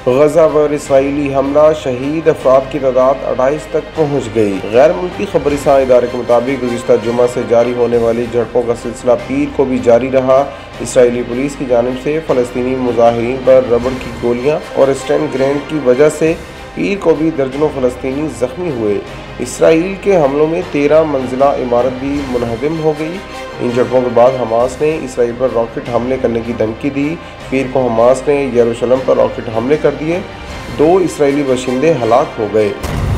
غزہ پر اسرائیلی حملہ، شہید افراد کی تعداد 28 تک پہنچ گئی۔ غیر ملکی خبر رساں ادارے کے مطابق گزشتہ جمعہ سے جاری ہونے والی جھڑپوں کا سلسلہ پیر کو بھی جاری رہا۔ اسرائیلی پولیس کی جانب سے فلسطینی مظاہرین پر ربڑ کی گولیاں اور اسٹین گرینیڈ کی وجہ سے پیر کو بھی درجنوں فلسطینی زخمی ہوئے۔ اسرائیل کے حملوں میں 13 منزلہ عمارت بھی منہدم ہو گئی۔ ان جھڑپوں کے بعد حماس نے اسرائیل پر راکٹ حملے کرنے کی دھمکی دی۔ پیر کو حماس نے یروشلم پر راکٹ حملے کر دیے، 2 اسرائیلی باشندے ہلاک ہو گئے۔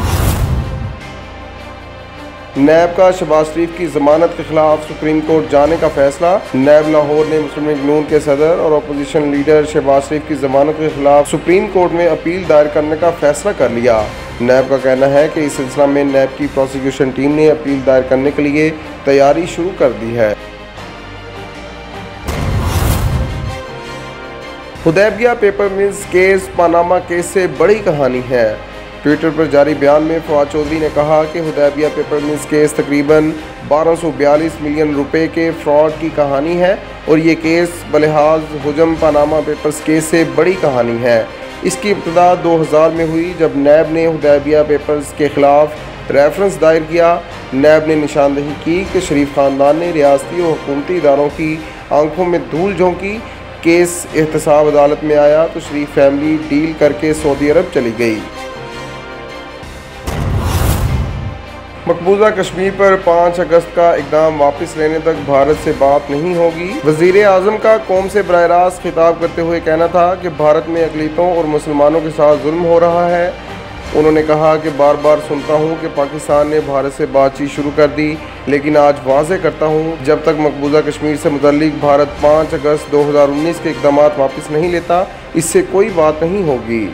نیب کا شہباز شریف کی ضمانت کے خلاف سپریم کورٹ جانے کا فیصلہ۔ نیب لاہور نے مسلم لیگ نون کے صدر اور اپوزیشن لیڈر شہباز شریف کی ضمانت کے خلاف سپریم کورٹ میں اپیل دائر کرنے کا فیصلہ کر لیا۔ نیب کا کہنا ہے کہ اس سلسلہ میں نیب کی پروسیکیوشن ٹیم نے اپیل دائر کرنے کے لیے تیاری شروع کر دی ہے۔ Hudaibiya paper mills case Panama case سے بڑی کہانی ہے۔ ٹویٹر پر جاری بیان میں فواد چودھری نے کہا کہ حدیبیہ پیپر ملز کیس تقریباً 1242 ملین روپے کے فراڈ کی کہانی ہے اور یہ کیس بلحاظ حجم پاناما پیپرز کیس سے بڑی کہانی ہے۔ اس کی ابتدا 2000 میں ہوئی جب نیب نے حدیبیہ پیپرز کے خلاف ریفرنس دائر کیا۔ نیب نے نشاندہی کی کہ شریف خاندان نے ریاستی و حکومتی اداروں کی آنکھوں میں دھول جھونکی۔ کیس احتساب عدالت میں آیا تو شریف فیملی ڈیل کر کے سعودی عرب چلی گئی۔ مقبوضہ کشمیر پر 5 اگست کا اقدام واپس لینے تک بھارت سے بات نہیں ہوگی۔ وزیر اعظم کا قوم سے براہ راست خطاب کرتے ہوئے کہنا تھا کہ بھارت میں اقلیتوں اور مسلمانوں کے ساتھ ظلم ہو رہا ہے۔ انہوں نے کہا کہ بار بار سنتا ہوں کہ پاکستان نے بھارت سے بات چیت شروع کر دی، لیکن آج واضح کرتا ہوں جب تک مقبوضہ کشمیر سے متعلق بھارت 5 اگست 2019 کے اقدامات واپس نہیں لیتا، اس سے کوئی بات نہیں ہوگی۔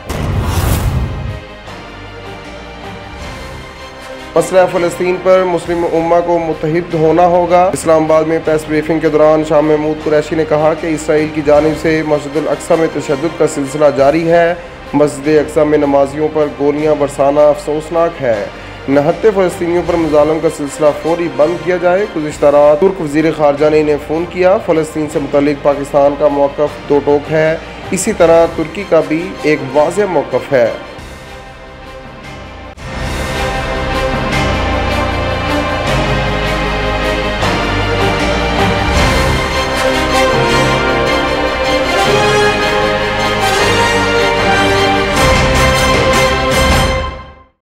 مسئلہ فلسطین پر مسلم امہ کو متحد ہونا ہوگا۔ اسلام آباد میں پریس بریفنگ کے دوران شاہ محمود قریشی نے کہا کہ اسرائیل کی جانب سے مسجد الاقصی میں تشدد کا سلسلہ جاری ہے۔ مسجد اقصی میں نمازیوں پر گولیاں برسانا افسوسناک ہے۔ نہتے فلسطینیوں پر مظالم کا سلسلہ فوری بند کیا جائے۔ گزشتہ رات ترک وزیر خارجہ نے انہیں فون کیا۔ فلسطین سے متعلق پاکستان کا موقف دو ٹوک ہے، اسی طرح ترکی کا بھی ایک واضح موقف ہے۔